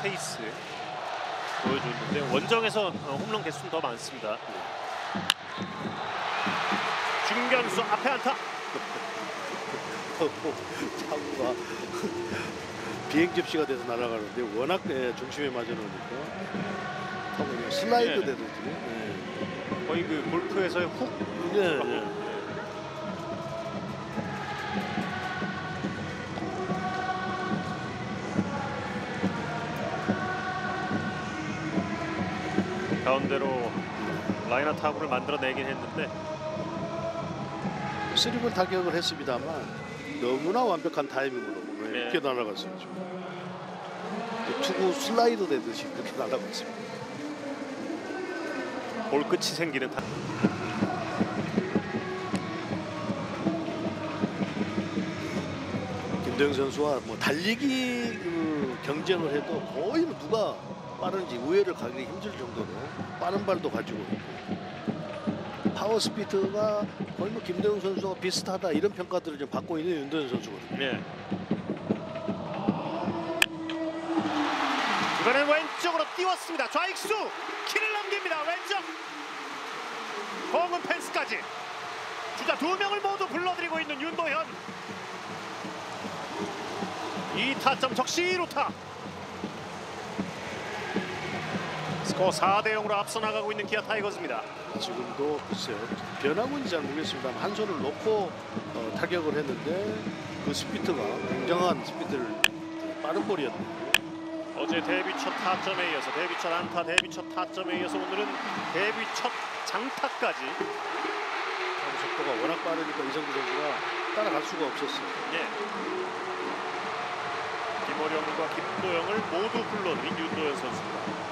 페이스 보여줬는데 원정에서 홈런 개수는 더 많습니다. 중견수 앞에 안타. 타구가 비행 접시가 돼서 날아가는데 워낙 중심에 맞아 놓으니까 타구가 슬라이드 되듯이 거의 그 골프에서의 훅. 네. 가운데로 라이너 타구를 만들어내긴 했는데 3볼 타격을 했습니다만 너무나 완벽한 타이밍으로 네. 이렇게 날아갔어요. 투구 슬라이드 되듯이 그렇게 날아갔습니다. 볼 끝이 생기는 타. 김도영 선수와 뭐 달리기 경쟁을 해도 거의 뭐 누가 빠른지 우회를 가기 힘들 정도로 빠른 발도 가지고 있고 파워 스피드가 거의 뭐 김도영 선수와 비슷하다 이런 평가들을 좀 받고 있는 윤도현 선수거든요. 네. 이번엔 왼쪽으로 띄웠습니다. 좌익수 키를 넘깁니다. 왼쪽 공은 펜스까지. 주자 2명을 모두 불러들이고 있는 윤도현. 2타점 적시루타. 스코어 4대0으로 앞서 나가고 있는 기아 타이거즈입니다. 지금도 글쎄요 변화군지 잘 모르겠습니다만 한 손을 놓고 타격을 했는데 그 스피드가 굉장한 스피드를 빠른 볼이었는데 어제 데뷔 첫 타점에 이어서 데뷔 첫 안타, 데뷔 첫 타점에 이어서 오늘은 데뷔 첫 장타까지. 속도가 워낙 빠르니까 이성규 선수가 따라갈 수가 없었어요. 예. 김어령과 김도영을 모두 불러들인 윤도현 선수입니다.